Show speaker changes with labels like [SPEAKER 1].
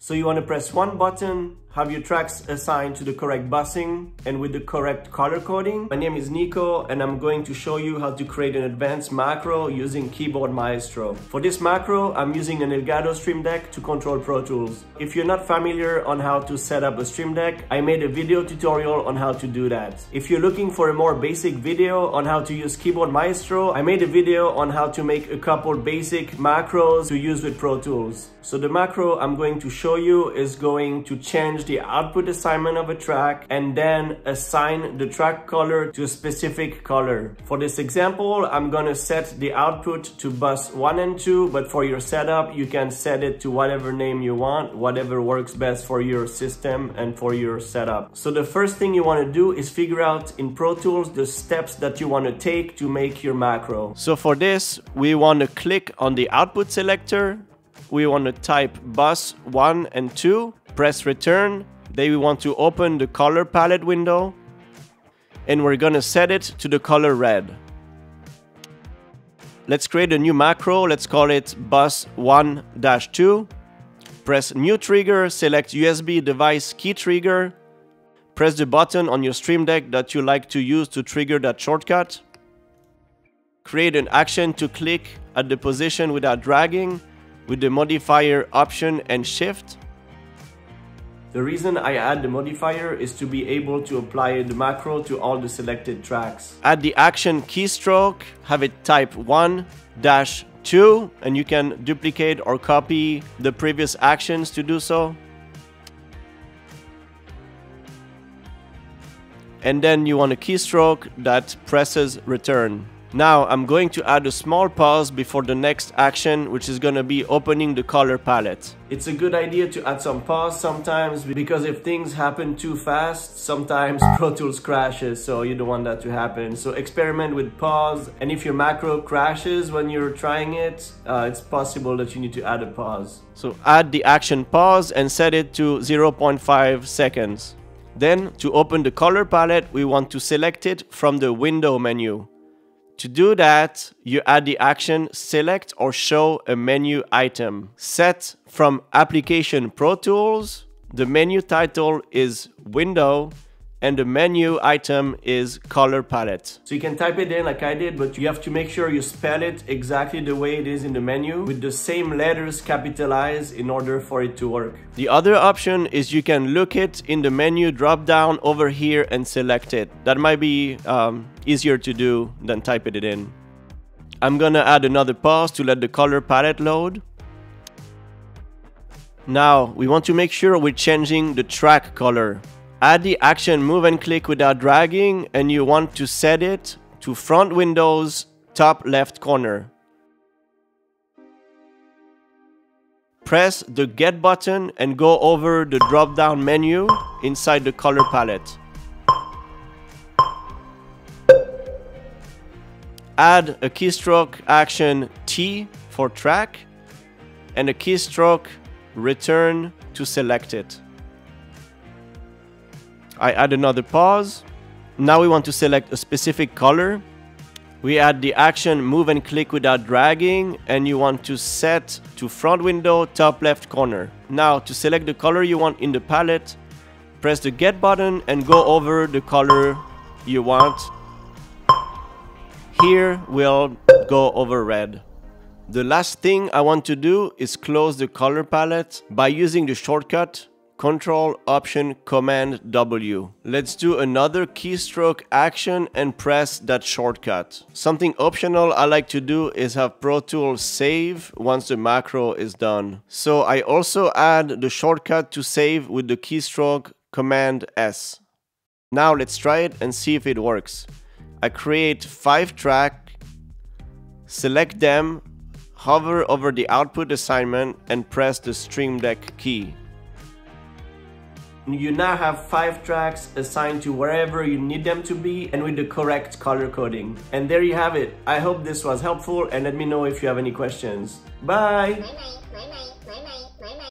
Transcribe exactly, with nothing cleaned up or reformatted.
[SPEAKER 1] So you want to press one button, have your tracks assigned to the correct busing and with the correct color coding. My name is Nico and I'm going to show you how to create an advanced macro using Keyboard Maestro. For this macro, I'm using an Elgato Stream Deck to control Pro Tools. If you're not familiar on how to set up a Stream Deck, I made a video tutorial on how to do that. If you're looking for a more basic video on how to use Keyboard Maestro, I made a video on how to make a couple basic macros to use with Pro Tools. So the macro I'm going to show you is going to change the output assignment of a track and then assign the track color to a specific color. For this example, I'm gonna set the output to bus one and two, but for your setup, you can set it to whatever name you want, whatever works best for your system and for your setup. So the first thing you wanna do is figure out in Pro Tools the steps that you wanna take to make your macro. So for this, we wanna click on the output selector. We want to type bus one and two, press return. Then we want to open the color palette window and we're going to set it to the color red. Let's create a new macro. Let's call it bus one dash two. Press new trigger, select U S B device key trigger. Press the button on your Stream Deck that you like to use to trigger that shortcut. Create an action to click at the position without dragging, with the modifier option and shift. The reason I add the modifier is to be able to apply the macro to all the selected tracks. Add the action keystroke, have it type one dash two, and you can duplicate or copy the previous actions to do so. And then you want a keystroke that presses return. Now I'm going to add a small pause before the next action, which is going to be opening the color palette. It's a good idea to add some pause sometimes because if things happen too fast, sometimes Pro Tools crashes, so you don't want that to happen. So experiment with pause, and if your macro crashes when you're trying it, uh, it's possible that you need to add a pause. So add the action pause and set it to zero point five seconds. Then to open the color palette, we want to select it from the window menu. To do that, you add the action select or show a menu item. Set from Application Pro Tools, the menu title is Window, and the menu item is Color Palette. So you can type it in like I did, but you have to make sure you spell it exactly the way it is in the menu with the same letters capitalized in order for it to work. The other option is you can look it in the menu drop down over here and select it. That might be um, easier to do than typing it in. I'm gonna add another pause to let the color palette load. Now we want to make sure we're changing the track color. Add the action move and click without dragging, and you want to set it to front window's top left corner. Press the get button and go over the drop down menu inside the color palette. Add a keystroke action T for track and a keystroke return to select it. I add another pause. Now we want to select a specific color. We add the action move and click without dragging, and you want to set to front window top left corner. Now to select the color you want in the palette, press the get button and go over the color you want. Here we'll go over red. The last thing I want to do is close the color palette by using the shortcut Control Option Command W. Let's do another keystroke action and press that shortcut. Something optional I like to do is have Pro Tools save once the macro is done. So I also add the shortcut to save with the keystroke Command S. Now let's try it and see if it works. I create five tracks, select them, hover over the output assignment and press the Stream Deck key. You now have five tracks assigned to wherever you need them to be and with the correct color coding. And there you have it. I hope this was helpful and let me know if you have any questions. Bye!
[SPEAKER 2] Bye bye, bye bye.